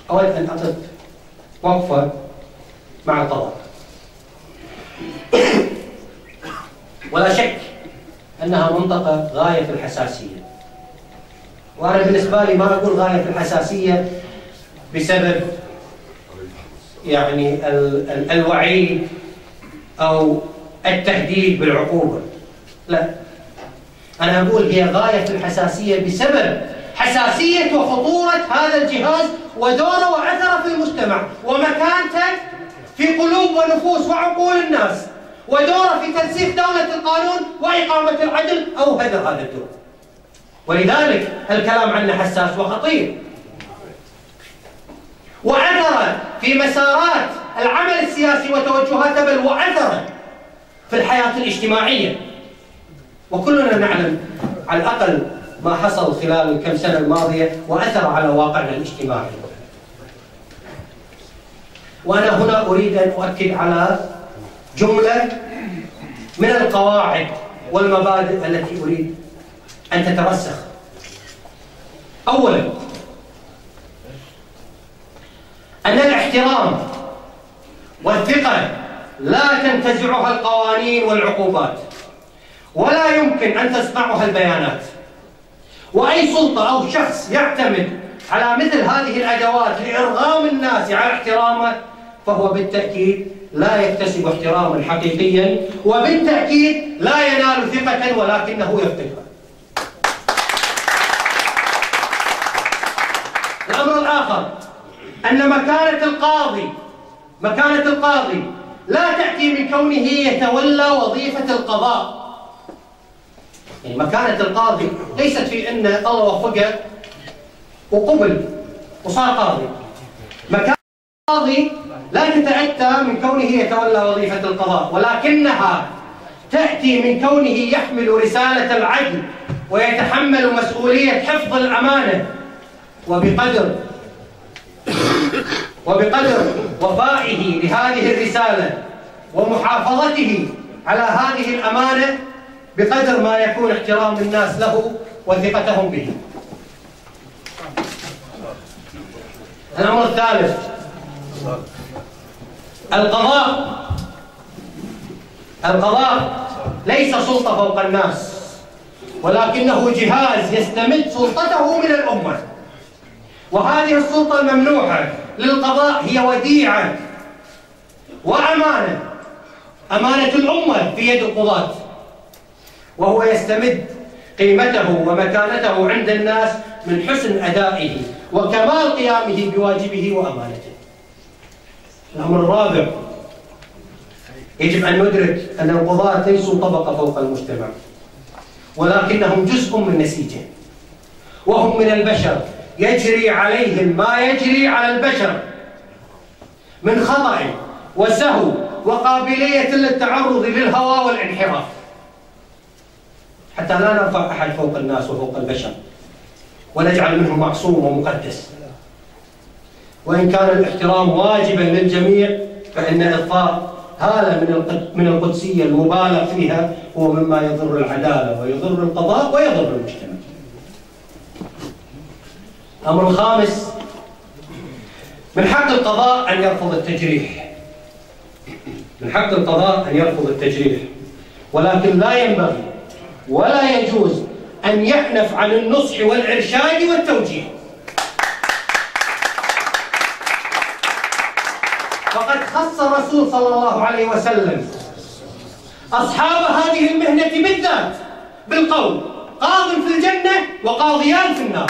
أود أن أقف وقفة مع القضاء. ولا شك أنها منطقة غاية في الحساسية، وأنا بالنسبة لي ما أقول غاية في الحساسية بسبب يعني الوعيد أو التهديد بالعقوبة، لا، أنا أقول هي غاية في الحساسية بسبب حساسية وخطورة هذا الجهاز ودوره وأثره في المجتمع ومكانته في قلوب ونفوس وعقول الناس، ودوره في ترسيخ دولة القانون وإقامة العدل أو هدر هذا الدور. ولذلك الكلام عنه حساس وخطير، وأثر في مسارات العمل السياسي وتوجهاته، بل وأثر في الحياة الاجتماعية. وكلنا نعلم على الأقل ما حصل خلال الكم سنة الماضية وأثر على واقعنا الاجتماعي. وأنا هنا أريد أن أؤكد على جملة من القواعد والمبادئ التي أريد أن تترسخ. أولاً، أن الاحترام والثقة لا تنتزعها القوانين والعقوبات، ولا يمكن أن تصنعها البيانات. وأي سلطة أو شخص يعتمد على مثل هذه الأدوات لإرغام الناس على احترامه فهو بالتأكيد لا يكتسب احتراما حقيقيا، وبالتأكيد لا ينال ثقة ولكنه يفقدها. الأمر الآخر أن مكانة القاضي لا تأتي من كونه يتولى وظيفة القضاء. يعني مكانة القاضي ليست في أن الله وفقه وقبل وصار قاضي. مكانة القاضي لا تتأتى من كونه يتولى وظيفة القضاء، ولكنها تأتي من كونه يحمل رسالة العدل ويتحمل مسؤولية حفظ الأمانة، وبقدر وفائه لهذه الرسالة ومحافظته على هذه الأمانة بقدر ما يكون احترام الناس له وثقتهم به. الأمر الثالث، القضاء ليس سلطة فوق الناس، ولكنه جهاز يستمد سلطته من الأمة. وهذه السلطة الممنوحة للقضاء هي وديعة وأمانة، أمانة الأمة في يد القضاة، وهو يستمد قيمته ومكانته عند الناس من حسن أدائه وكمال قيامه بواجبه وأمانته. الأمر الرابع، يجب أن ندرك أن القضاة ليسوا طبقة فوق المجتمع، ولكنهم جزء من نسيجه، وهم من البشر يجري عليهم ما يجري على البشر من خطأ وسهو وقابلية للتعرض للهوى والانحراف، حتى لا نرفع أحد فوق الناس وفوق البشر ونجعل منهم معصوم ومقدس. وإن كان الاحترام واجبا للجميع، فإن إضفاء هالة من القدسية المبالغ فيها هو مما يضر العدالة ويضر القضاء ويضر المجتمع. الأمر الخامس، من حق القضاء أن يرفض التجريح. من حق القضاء أن يرفض التجريح، ولكن لا ينبغي ولا يجوز أن يحنف عن النصح والإرشاد والتوجيه. فقد خص الرسول صلى الله عليه وسلم أصحاب هذه المهنة بالذات بالقول: قاض في الجنة وقاضيان في النار.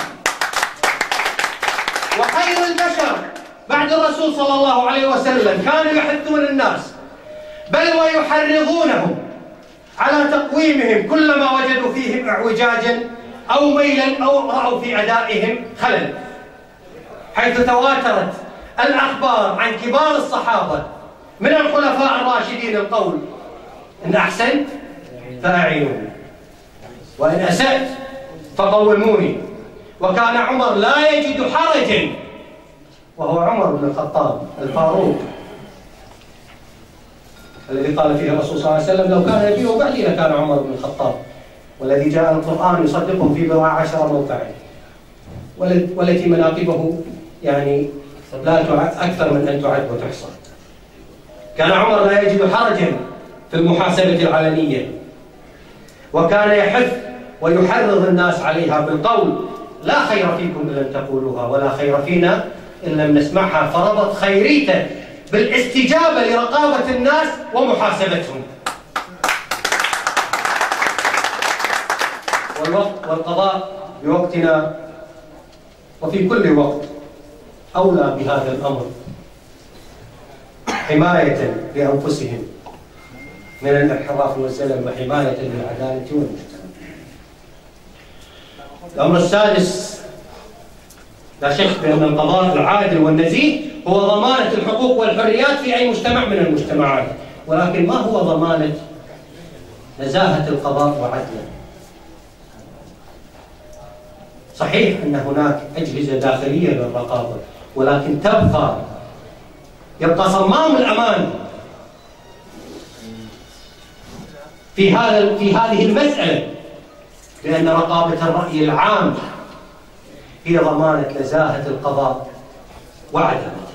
وخير البشر بعد الرسول صلى الله عليه وسلم كانوا يحثون الناس بل ويحرضونهم على تقويمهم كلما وجدوا فيهم اعوجاجا أو ميلا أو رأوا في أدائهم خلل، حيث تواترت الأخبار عن كبار الصحابة من الخلفاء الراشدين القول: إن أحسنت فأعينوني، وإن أسأت فقوموني. وكان عمر لا يجد حرجا، وهو عمر بن الخطاب الفاروق الذي قال فيه الرسول صلى الله عليه وسلم: لو كان نبي بعدي لكان عمر بن الخطاب، والذي جاء القرآن يصدقهم في 10 موقعين، والتي مناقبه يعني لا أكثر من أن تعد وتحصى. كان عمر لا يجد حرجا في المحاسبة العلنية، وكان يحث ويحرض الناس عليها بالقول: لا خير فيكم إن لم تقولوها، ولا خير فينا إن لم نسمعها. فربط خيريته بالاستجابة لرقابة الناس ومحاسبتهم. والوقت والقضاء بوقتنا وفي كل وقت أولى بهذا الأمر حماية لأنفسهم من الانحراف والزلل، وحماية للعدالة والمجتمع. الأمر السادس: لا شك بأن القضاء العادل والنزيه هو ضمانة الحقوق والحريات في أي مجتمع من المجتمعات، ولكن ما هو ضمانة نزاهة القضاء وعدله؟ صحيح أن هناك أجهزة داخلية للرقابة، ولكن يبقى صمام الأمان في هذه المسألة، لأن رقابة الرأي العام هي ضمانة نزاهة القضاء وعدله.